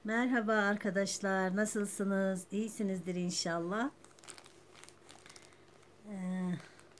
Merhaba arkadaşlar, nasılsınız? İyisinizdir inşallah. Ee,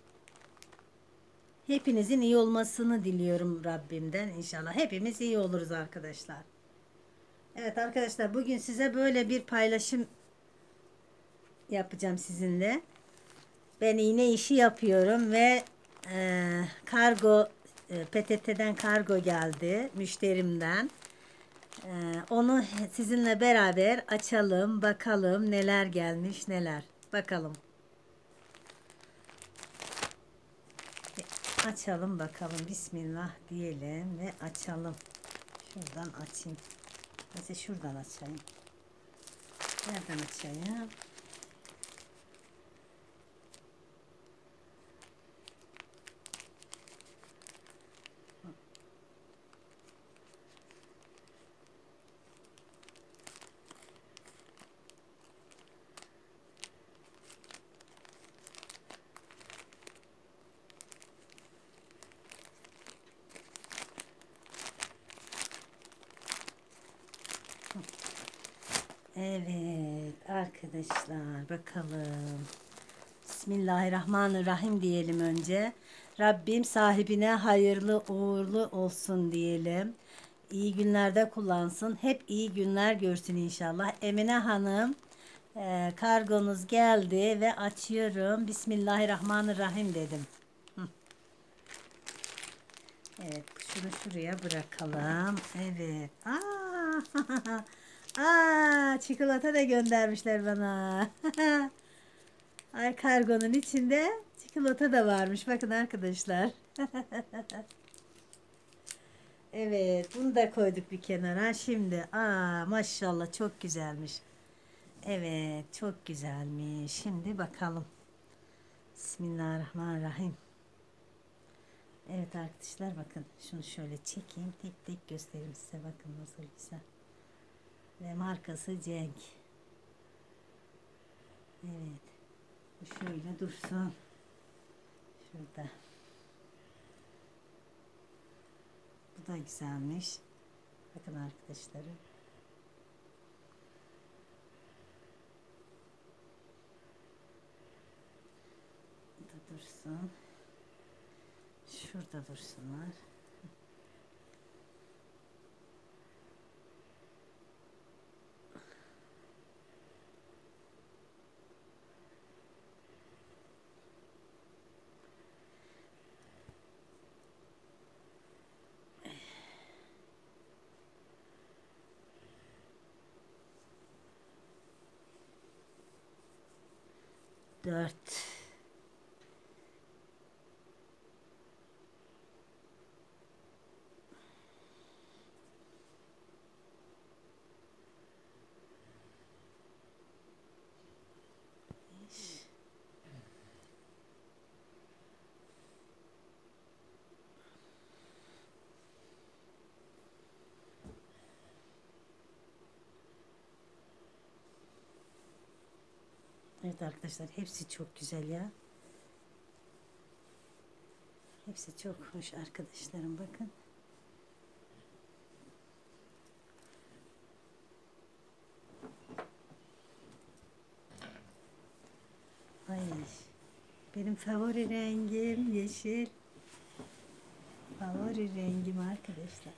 Hepinizin iyi olmasını diliyorum Rabbimden inşallah. Hepimiz iyi oluruz arkadaşlar. Evet arkadaşlar, bugün size böyle bir paylaşım yapacağım sizinle. Ben iğne işi yapıyorum ve kargo PTT'den kargo geldi müşterimden. Onu sizinle beraber açalım, bakalım neler gelmiş, neler. Bakalım. Açalım bakalım. Bismillah diyelim ve açalım. Şuradan açayım. Mesela şuradan açayım. Nereden açayım? Evet arkadaşlar bakalım. Bismillahirrahmanirrahim diyelim önce. Rabbim sahibine hayırlı uğurlu olsun diyelim. İyi günlerde kullansın. Hep iyi günler görsün inşallah. Emine Hanım, kargonuz geldi ve açıyorum. Bismillahirrahmanirrahim dedim. Evet, şunu şuraya bırakalım. Evet. Çikolata da göndermişler bana. Ay kargonun içinde çikolata da varmış. Bakın arkadaşlar. Evet, bunu da koyduk bir kenara. Şimdi, maşallah çok güzelmiş. Evet, çok güzelmiş. Şimdi bakalım. Bismillahirrahmanirrahim. Evet arkadaşlar bakın şunu şöyle çekeyim tek tek göstereyim size bakın nasıl güzel. Ve markası Cenk. Evet. Bu şöyle dursun. Şurada. Bu da güzelmiş. Bakın arkadaşlarım. Bu da dursun. Şurada dursunlar. Dört. Beş. Evet arkadaşlar hepsi çok güzel ya. Hepsi çok hoş arkadaşlarım bakın. Ay benim favori rengim yeşil. Favori rengim arkadaşlar.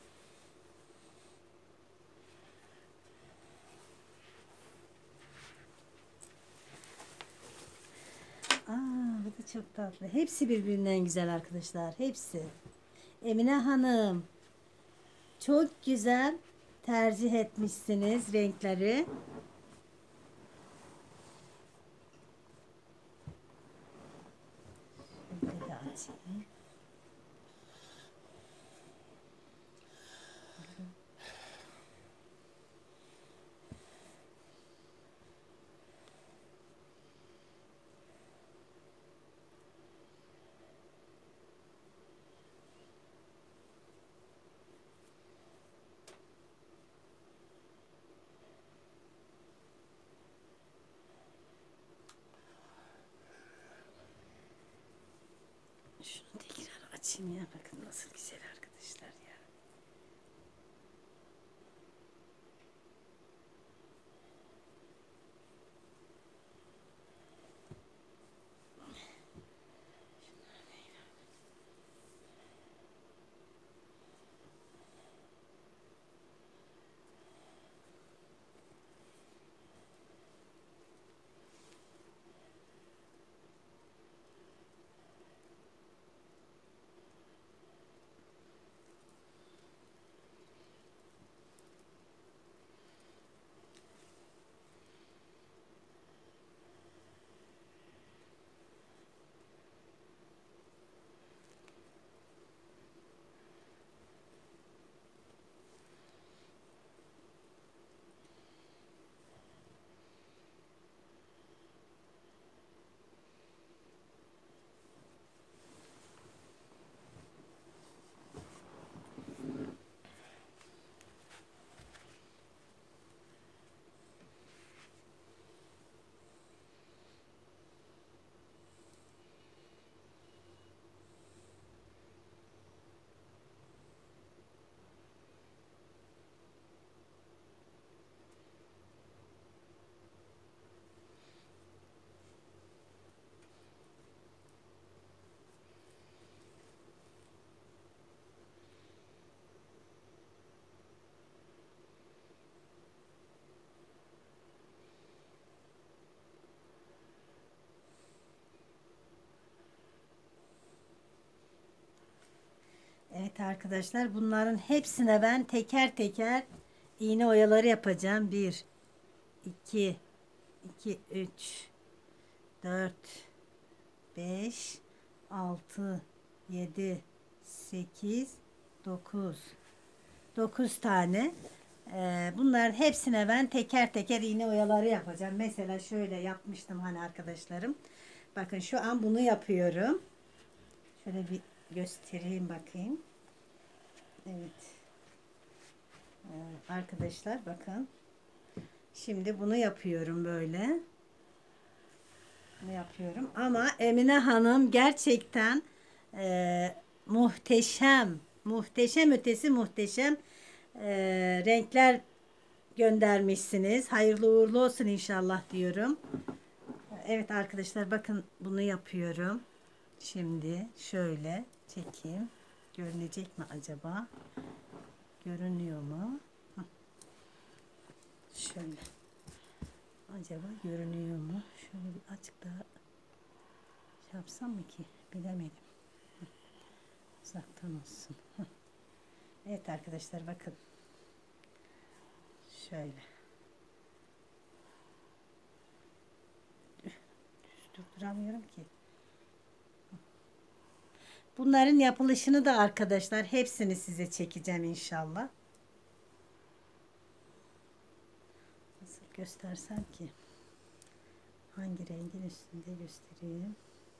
Bu da çok tatlı. Hepsi birbirinden güzel arkadaşlar. Hepsi. Emine Hanım, çok güzel tercih etmişsiniz renkleri. Şöyle de açayım. Şunu tekrar açayım ya. Bakın nasıl güzel arkadaşlar ya. Evet arkadaşlar, bunların hepsine ben teker teker iğne oyaları yapacağım. 1 2 3 4 5 6 7 8 9 9 tane. Bunların hepsine ben teker teker iğne oyaları yapacağım. Mesela şöyle yapmıştım hani arkadaşlarım. Bakın şu an bunu yapıyorum. Şöyle bir göstereyim bakayım. Evet. Arkadaşlar bakın. Şimdi bunu yapıyorum böyle. Bunu yapıyorum. Ama Emine Hanım gerçekten muhteşem. Muhteşem ötesi muhteşem renkler göndermişsiniz. Hayırlı uğurlu olsun inşallah diyorum. Evet arkadaşlar bakın bunu yapıyorum. Şimdi şöyle çekeyim. Görünecek mi acaba? Görünüyor mu? Şöyle. Acaba görünüyor mu? Şöyle bir açık daha şey yapsam mı ki? Bilemedim. Uzaktan olsun. Evet arkadaşlar bakın. Şöyle. Durduramıyorum ki. Bunların yapılışını da arkadaşlar hepsini size çekeceğim inşallah. Nasıl göstersem ki? Hangi rengin üstünde göstereyim?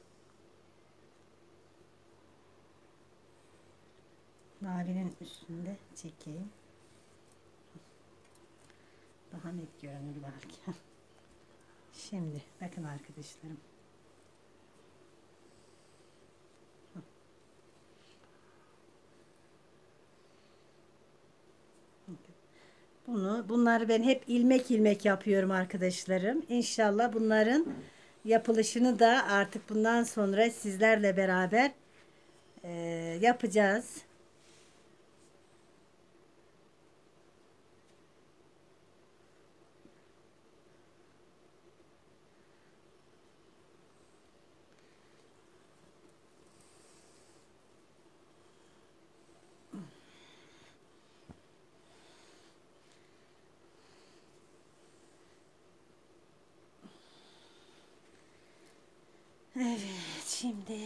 Mavinin üstünde çekeyim. Daha net görünür belki. Şimdi bakın arkadaşlarım. Bunları ben hep ilmek ilmek yapıyorum arkadaşlarım. İnşallah bunların yapılışını da artık bundan sonra sizlerle beraber yapacağız. Evet, şimdi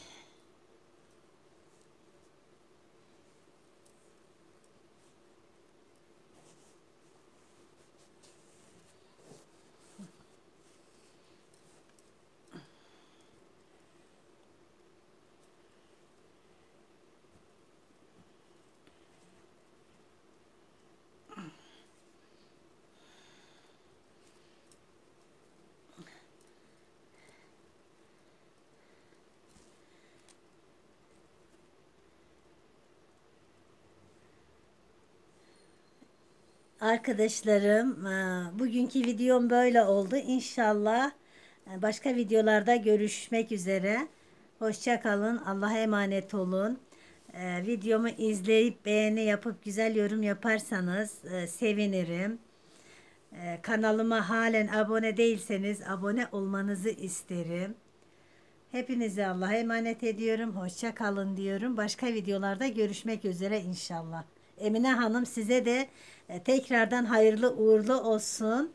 arkadaşlarım, bugünkü videom böyle oldu. İnşallah başka videolarda görüşmek üzere. Hoşça kalın. Allah'a emanet olun. Videomu izleyip beğeni yapıp güzel yorum yaparsanız sevinirim. Kanalıma halen abone değilseniz abone olmanızı isterim. Hepinizi Allah'a emanet ediyorum. Hoşça kalın diyorum. Başka videolarda görüşmek üzere inşallah. Emine Hanım size de tekrardan hayırlı uğurlu olsun.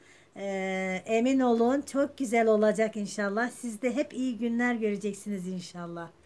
Emin olun çok güzel olacak inşallah. Siz de hep iyi günler göreceksiniz inşallah.